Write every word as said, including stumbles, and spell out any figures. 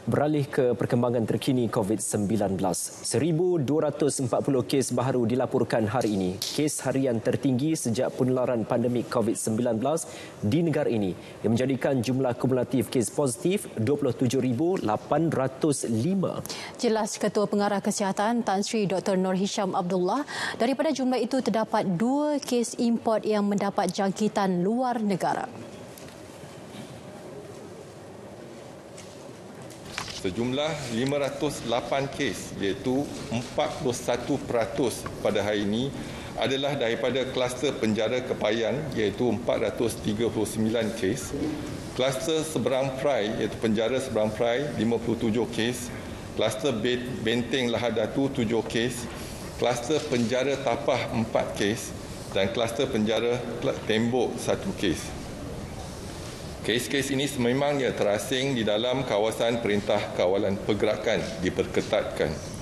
Beralih ke perkembangan terkini COVID sembilan belas. seribu dua ratus empat puluh kes baharu dilaporkan hari ini. Kes harian tertinggi sejak penularan pandemik COVID sembilan belas di negara ini yang menjadikan jumlah kumulatif kes positif dua puluh tujuh ribu lapan ratus lima. Jelas Ketua Pengarah Kesihatan Tan Sri Doktor Nur Hisham Abdullah, daripada jumlah itu terdapat dua kes import yang mendapat jangkitan luar negara. Sejumlah lima ratus lapan kes iaitu empat puluh satu peratus pada hari ini adalah daripada kluster penjara Kepayan iaitu empat ratus tiga puluh sembilan kes, kluster Seberang Perai iaitu penjara Seberang Perai lima puluh tujuh kes, kluster Benteng Lahad Datu tujuh kes, kluster penjara Tapah empat kes dan kluster penjara Tembok satu kes. Kes-kes ini sememangnya terasing di dalam kawasan Perintah Kawalan Pergerakan diperketatkan.